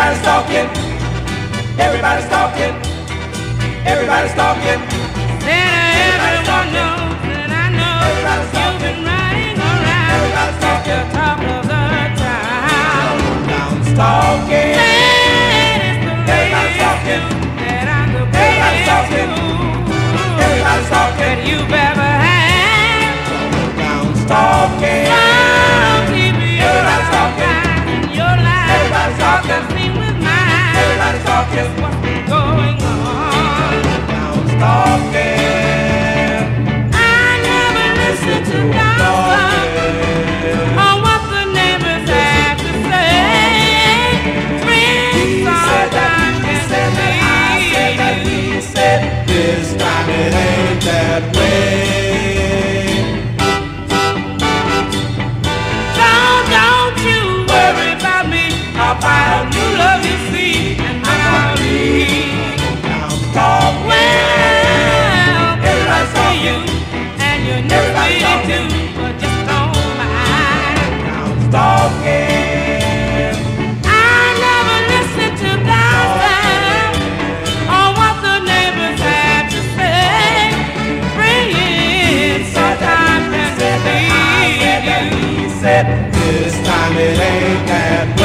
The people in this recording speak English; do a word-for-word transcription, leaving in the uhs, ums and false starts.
Everybody's talking. Everybody's talking. Everybody's talking. Then everyone knows that I know you've been riding around. Everybody's talking. At the top of the town. Town's talking. Everybody's talking. That I'm the Everybody's talking. Everybody's talking. That you've ever had. Town's talking. I'll keep you Everybody's talking. in your life. Everybody's talking. Sing with mine. Everybody's talking. What's been going on? Town's talking. I never listen to gossip on what the neighbors have to say. Friends sometimes can deceive. He said, this time it ain't that way. So don't you worry about me. I'll find a new love you see, and I'll leave. Town's talking. Well, Everybody's I see you, talking. and you never Everybody's really talking. do, but just don't mind. Town's talking. I never listen to gossip on what the neighbors have to say. Friends sometimes can deceive you. He said, this time it ain't that way.